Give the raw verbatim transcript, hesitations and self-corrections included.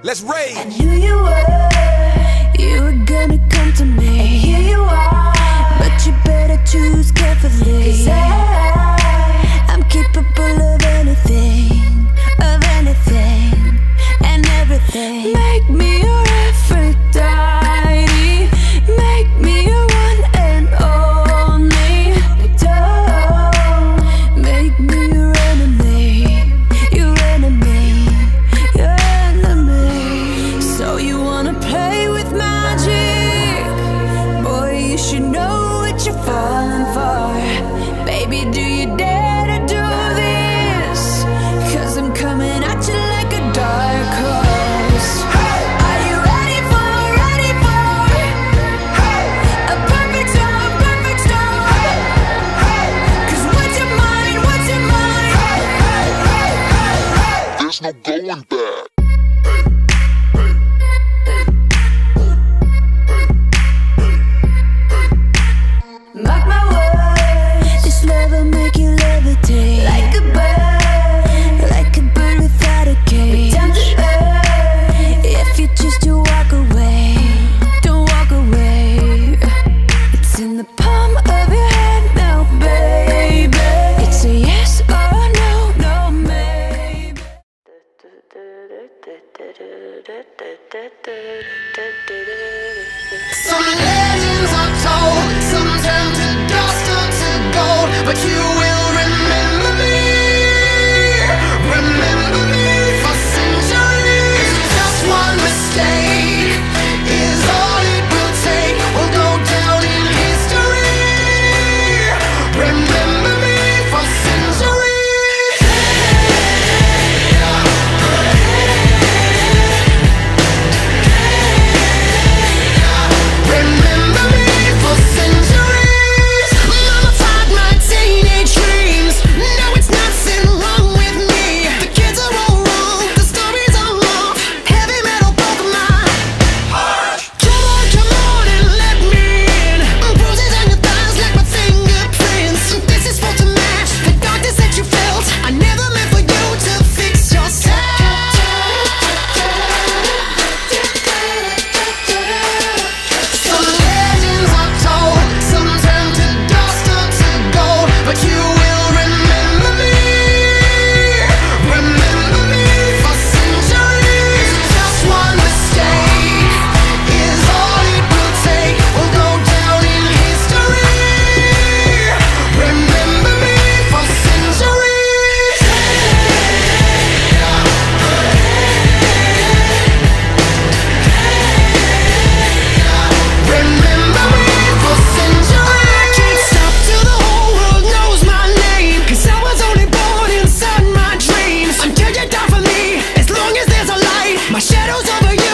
Let's rage. I knew you were, you were gonna come to me, and here you are. But you better choose carefully, 'cause I, I'm capable of anything, of anything, and everything. Make me your Aphrodite, make me your one and only. Don't make me your enemy, your enemy, your enemy. So you wanna play with magic? Boy, you should know what you're falling for. Baby, do you dare to do this? 'Cause I'm coming at you like a dark horse. Are you ready for, ready for a perfect storm, perfect storm? 'Cause what's your mind, what's your mind? There's no going back. Mark my words, this love will make you levitate like a bird, like a bird without a cage. Down to earth, if you choose to walk away, don't walk away. It's in the palm of your hand now, baby. It's a yes or no, no maybe. Some legends are told, some turn to dust or to gold, but you will remember me, remember me for centuries. Just one mistake is all it will take. We'll go down in history. Remember me for centuries. Remember me for centuries. Mama tied my teenage dreams. No, it's nothing wrong with me. The kids are all wrong, the stories are long. Heavy metal broke my heart. Come on, come on and let me in. Bruises on your thighs like my fingerprints. This is for to match the darkness that you felt. I never meant for you to fix yourself. Some legends are told, some turn to dust or to gold, but you will remember me, remember me for centuries. Just one mistake is all it will take. We'll go down in history. Remember me for centuries. Remember me for centuries. I can't stop till the whole world knows my name, 'cause I was only born inside my dreams. Until you die for me, as long as there's a light, my shadow's over you.